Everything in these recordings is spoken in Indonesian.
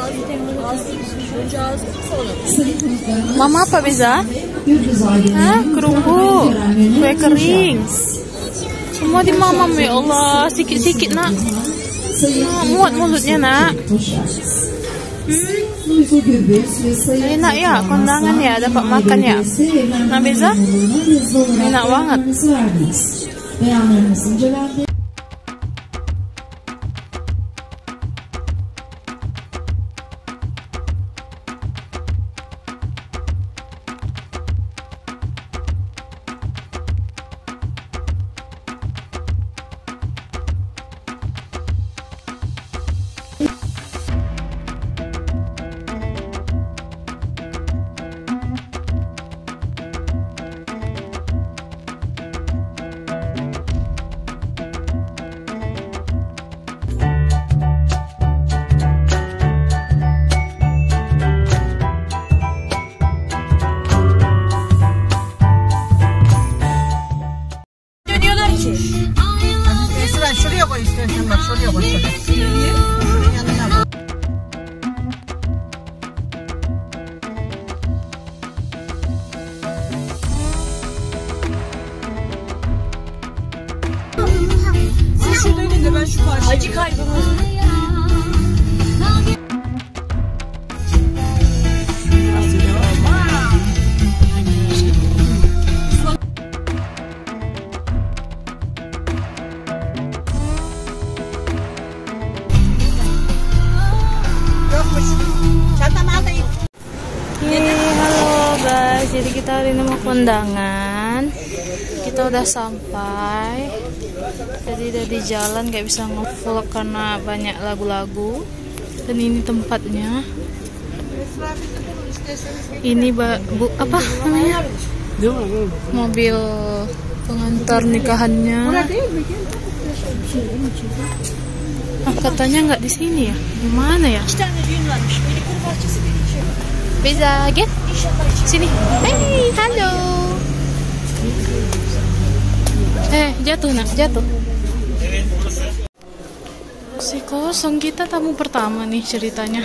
Mama apa Beza? Hah? Kerupuk, kue kering. Semua di mama, ya Allah. Sikit-sikit nak. Muat mulutnya nak. Enak ya, kondangan ya, dapat makan ya. Nah Beza? Enak banget. Şuraya koy istersen, bak şuraya koy. Yanına koy. Siz şurada inin de ben şu karşıya. Acı kaybımız. Halo guys, jadi kita hari ini mau kondangan. Kita udah sampai. Jadi udah di jalan, gak bisa nge-vlog karena banyak lagu-lagu. Dan ini tempatnya. Ini apa namanya? Mobil pengantar nikahannya. Katanya nggak di sini ya? Gimana ya? Beza, gel sini. Hey, halo. Jatuh nak, jatuh. Si kosong, kita tamu pertama nih ceritanya.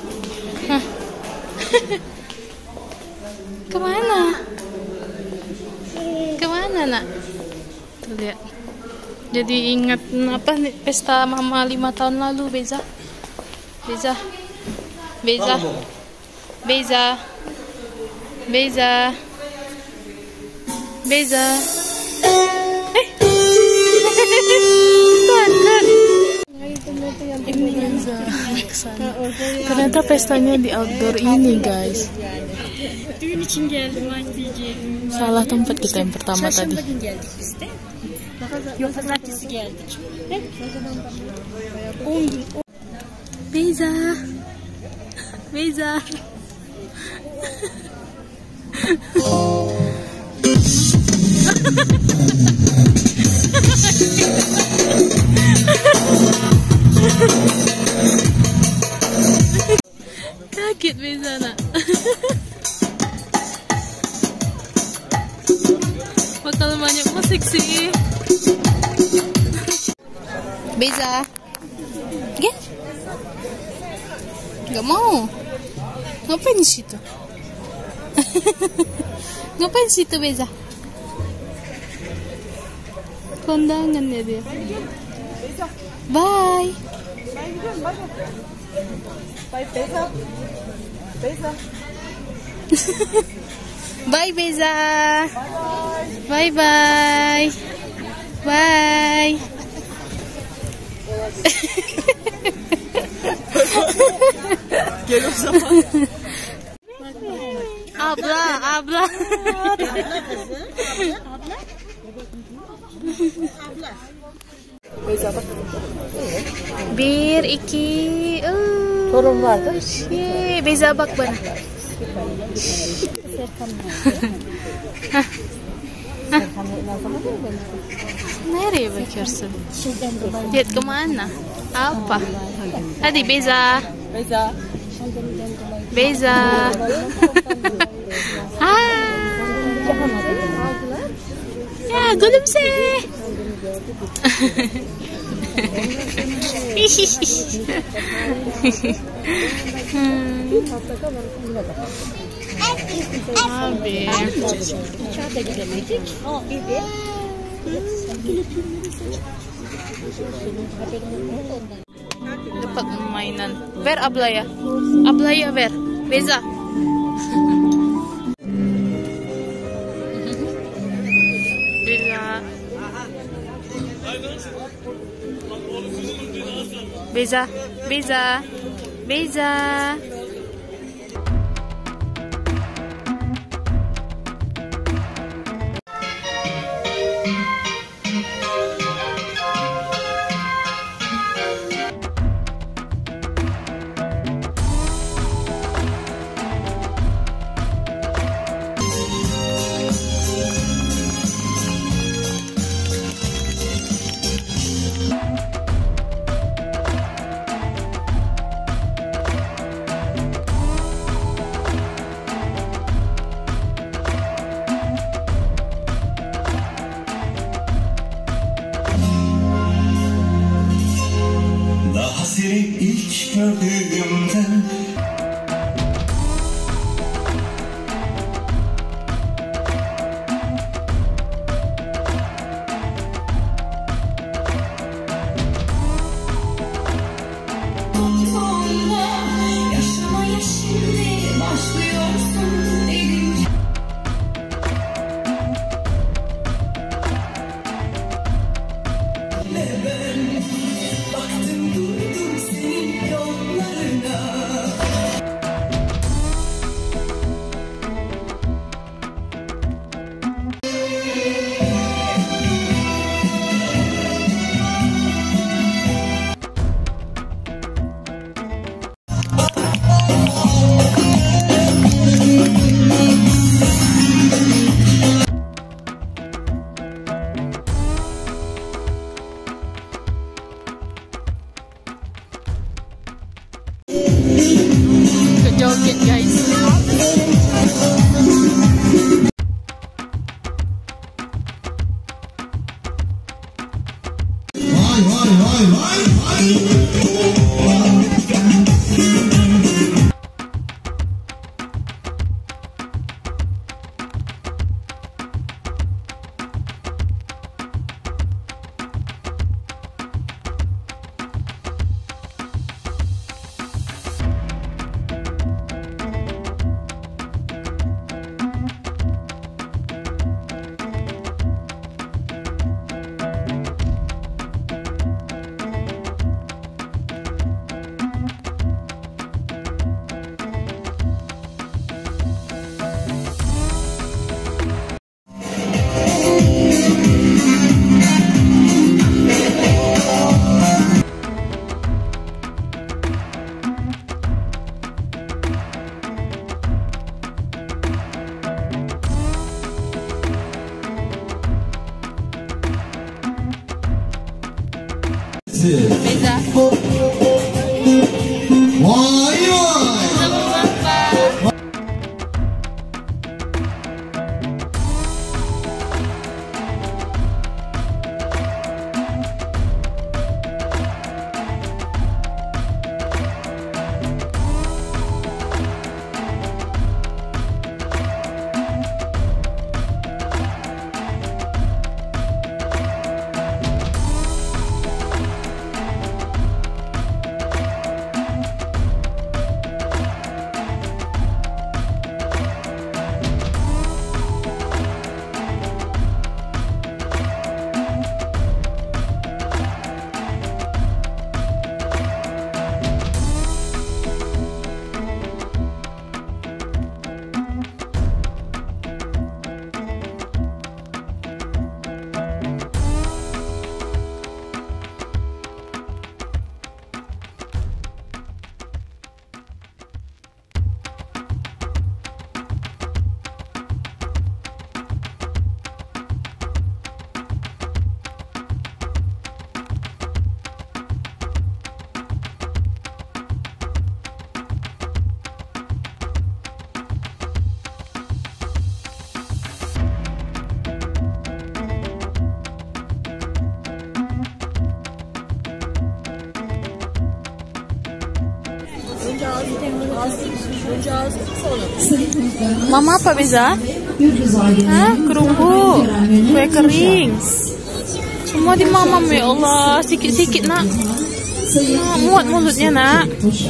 Kemana? Kemana nak? Tuh lihat. Jadi ingat apa nih, pesta mama 5 tahun lalu, Beza. Beza. Beza. Beza. Beza. Beza. Ini Beza. Ternyata pestanya di outdoor ini, guys. Düğün için geldim anneciğim. Salah tempat kita yang pertama tadi. Çarşamba gün geldik biz de. Yok, pazartesi geldik. 10 gün. Beza. Beza. Kaget Beza nak. Bakal banyak musik sih. Beza. Gak? Gak mau. Ngapain di situ? Ngapain di situ Beza? Kondangan ya dia. Bye. Bye Beza. Beza. Bye Beza. Bye bye. Bye. Gel o zaman. Abla, abla. Beza bak. Bir, iki. Sorun vardı. Beza bak bana. Nereye bakıyorsun? Lihat kemana? Apa? Hadi Beza. Beza. Beza. Ya gülümse. Abi. Uçağa da gidemedik. Evet. Dapat mainan. Ver ablaya. Ablaya ver. Beza. Beza. Beza. Beza. Beza. Seni ilk gördüğümden yaşamaya şimdi başlıyorsun elim. Baktım durdum senin yollarına. Joget guys. Beza. Vay vay. Mama apa Beza? Gündüz ailenin Hah? Kerupuk, kue kering. Semua di mama, ya Allah. Sikit-sikit nak. Muat mulutnya nak.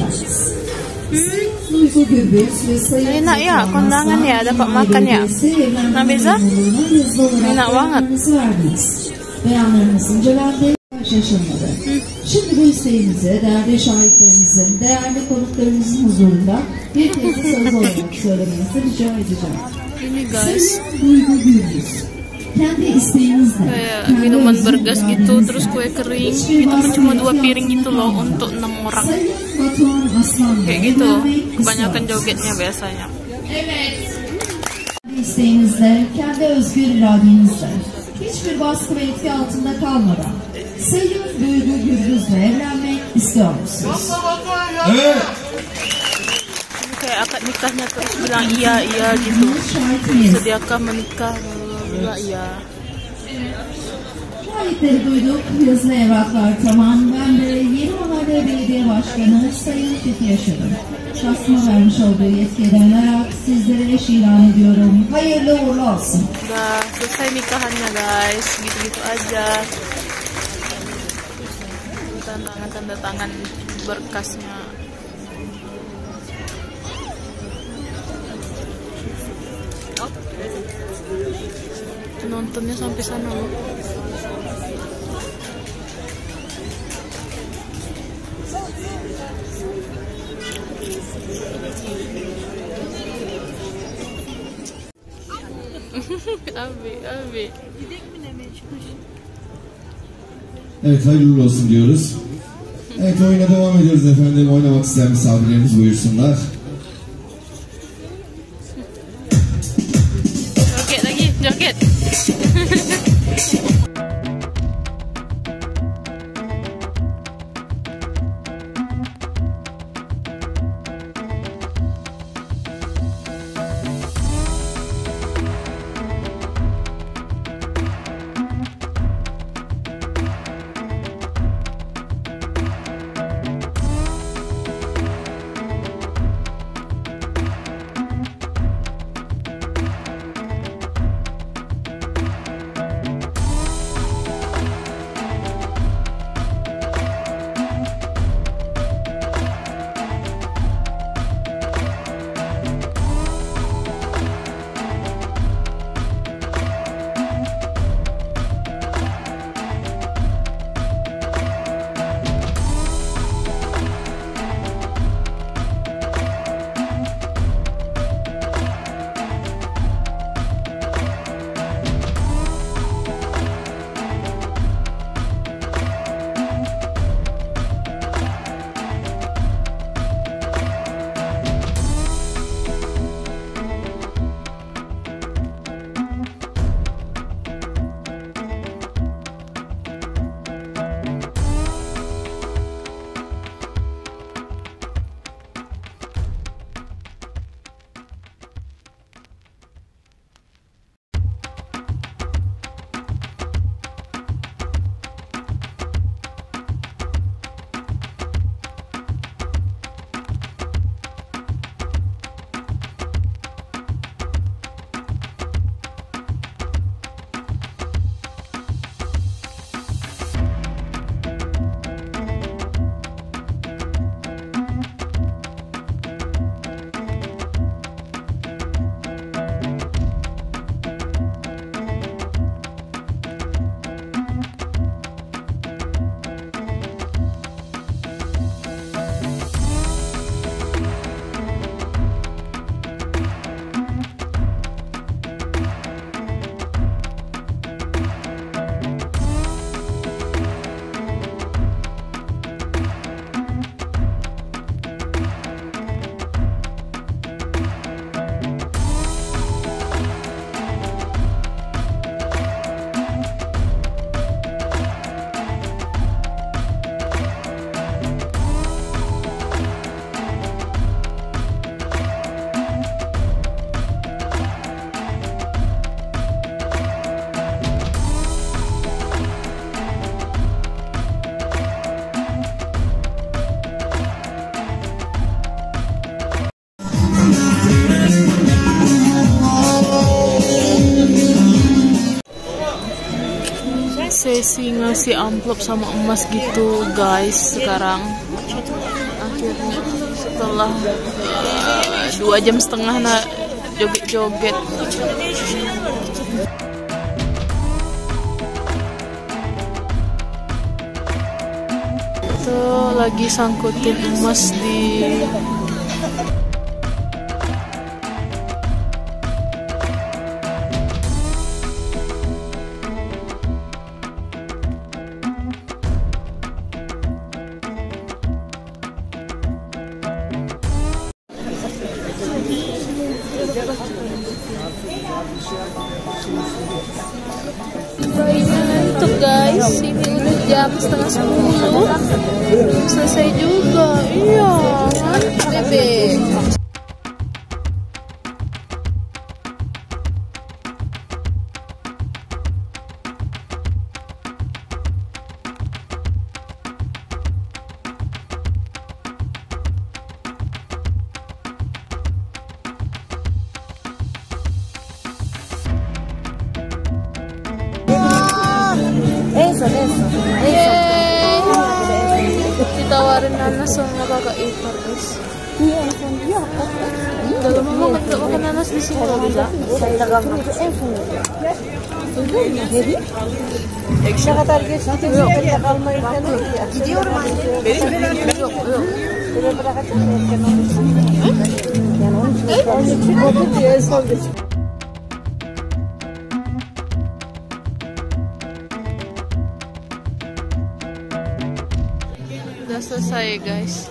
Duygu Gürbüz ve Sayın Enak ya, kondangan ya, dapat makan ya. Nah Beza? Enak banget. Beyanlarımızın cevabı şaşırmadı. Şimdi bu isteğimizi değerli şahitlerimizin, değerli konuklarımızın huzurunda bir kez de söz olarak söylemenizi rica edeceğim. Ini guys, Sayın Duygu Gürbüz, kendi isteğinizle, kayak kendi minuman özel bergas gitu, iradenize, terus kue kering. Itu pun cuma 2 piring gitu loh untuk 6 orang. Sayın Batuhan Aslan'la Kayak gitu. evlenmek Kebanyakan istiyoruz. jogetnya biasanya. Kendi isteğinizle, kendi özgür iradenizle, hiçbir baskı ve etki altında kalmadan Sayın Duygu Gürbüz'le evlenmek istiyor musunuz? Evet. Ini kayak akad nikahnya terus bilang iya gitu. Şahit miyiz? Sediakah menikah? Bla iya. Şahitleri duyduk, yazılı evraklar tamam. Ben de Yeni Mahalle Belediye Başkanı Sayın Fethi Yaşar'ım. Şahsıma vermiş olduğu yetkiye dayanarak sizlere eş ilan ediyorum. Hayırlı uğurlu olsun. Udah selesai nikahannya guys, gitu-gitu aja. Tanda tangan berkasnya. Nontonnya sampai sana loh. Abi. Evet, hayırlı olsun diyoruz. Evet, oyuna devam ediyoruz efendim. Oynamak isteyen misafirlerimiz buyursunlar. Joget lagi, joget. Casey ngasih amplop sama emas gitu guys sekarang. Akhirnya setelah 2,5 jam joget-joget. Tuh lagi sangkutin emas di ngantuk guys, ini udah jam 9:30 belum selesai juga. Iya ngantuk bebek. Ditawarin nanas sama kakak ipar guys. Udah lama banget gak makan nanas di sini. Udah selesai guys.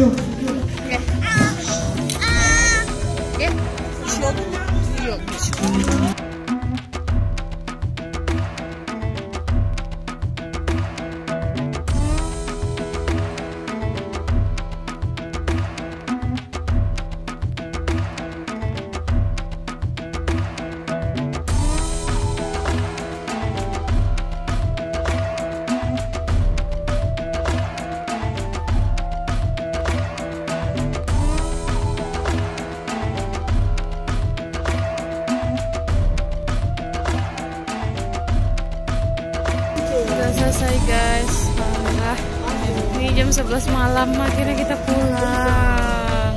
Selesai guys. Alhamdulillah. Ini jam 11 malam akhirnya kita pulang.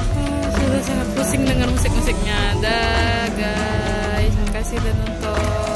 Sudah sangat pusing dengan musik-musiknya. Dah guys, makasih udah nonton.